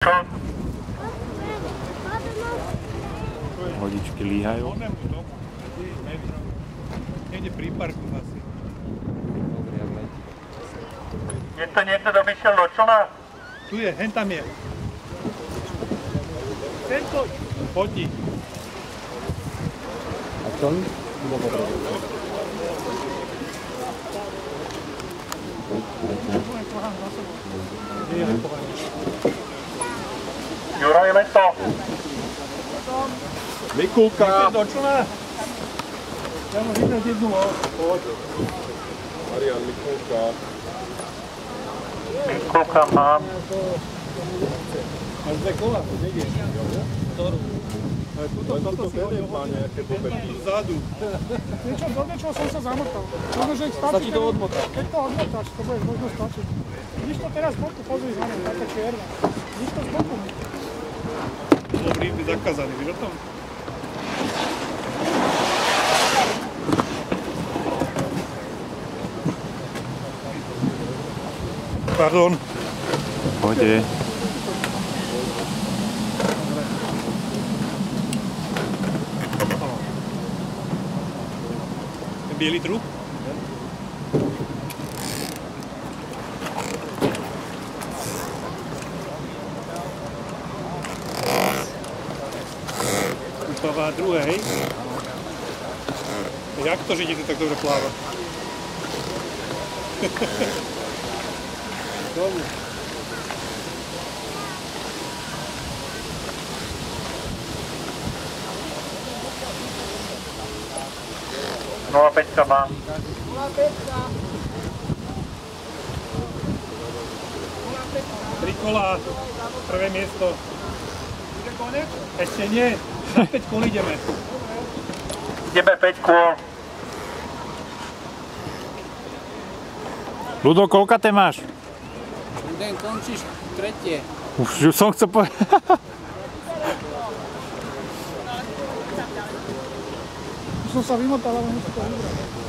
Hodičky líhajú. Niekde pri parku asi. Je to niekto, kto by šiel do člna? Tu je, hen tam je. Tento, poď. A čln? Juraj Leto. Mikulka! Do člna. Ja môžem vybrať jednu loď. Poď. Marian, Mikulka. Mikulka mám. Máš dve kola, to nejde. Ktorú? Toto si vedem, má nejaké dobeky. Vzadu. Niečo, do niečoho som sa zamotal. Možno, že ich stačí, keď to odmotáš, to budeš možno stačiť. Nič to teraz z boku, pozri za mnou, taká čierna. Nič to z boku. Dobrý, ty zakázaný, víš o tom? Pardon. Poďte. Ten bielý trup? Pláva druhé, hej? Jak to, že ti to tak dobre pláva? Dobre. No a 5 mám. 05. Tri kola, prvé miesto. Ešte nie, za 5 kol ideme. Ideme 5 kôl. Ľudo, koľkaté máš? Den končíš tretie. Už som chcel povedať. Už som sa vymotal, ale musím to vybrať.